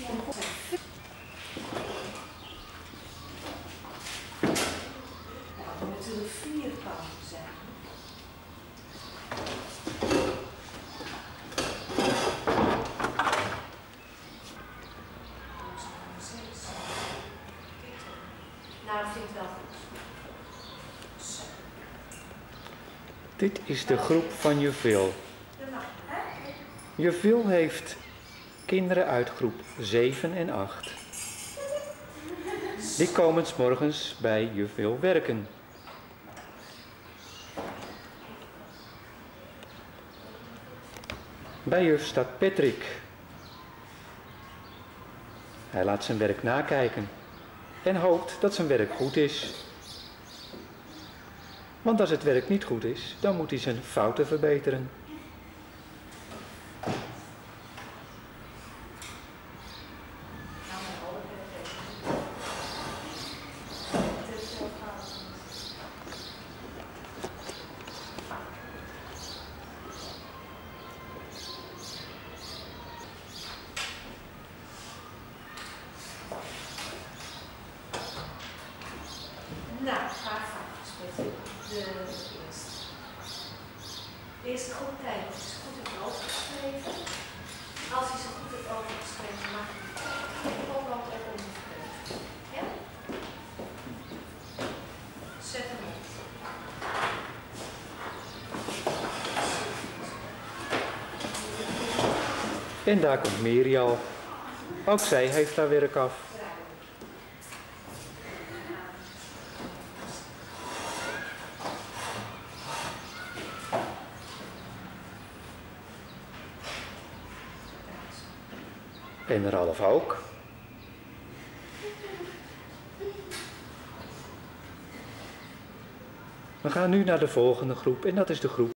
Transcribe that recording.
Er moeten 4 kanten zijn. Nou, dat vind ik wel goed. Zo. Dit is de groep van juf Wil. Juf Wil heeft kinderen uit groep 7 en 8. Die komen 's morgens bij juf Wil werken. Bij juf staat Patrick. Hij laat zijn werk nakijken en hoopt dat zijn werk goed is. Want als het werk niet goed is, dan moet hij zijn fouten verbeteren. Nou, ga foutjes met de eerste. De eerste groep tijd is goed het overgeschreven. Als hij zo goed het overgeschreven mag hij de potlood eronder geven. Ja? Zet hem op. En daar komt Miriam. Ook zij heeft haar werk af. En Ralf ook. We gaan nu naar de volgende groep en dat is de groep